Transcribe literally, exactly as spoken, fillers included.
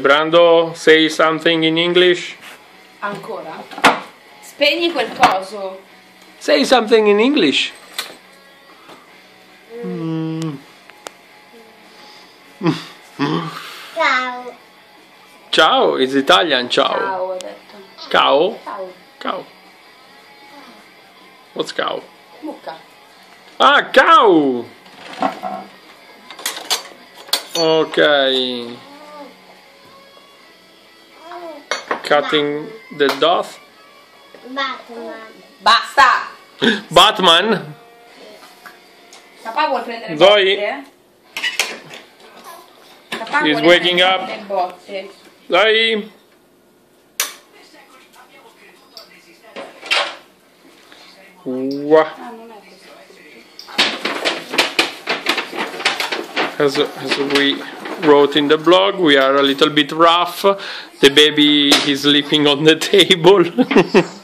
Brando, say something in English. Ancora? Spegni quel coso. Say something in English. Mm. Ciao. Ciao, is Italian ciao. Ciao, ho detto. Cow? Ciao. Cow. What's cow? Mucca. Ah, cow! Ok. Cutting the dot. Batman. Basta! Batman. Papà vuol prendere Zoe. botte? Papà He's vuole waking prendere up. botte. Dai. Wow. Ah, non è questo. As, as we wrote in the blog, we are a little bit rough. The baby is sleeping on the table.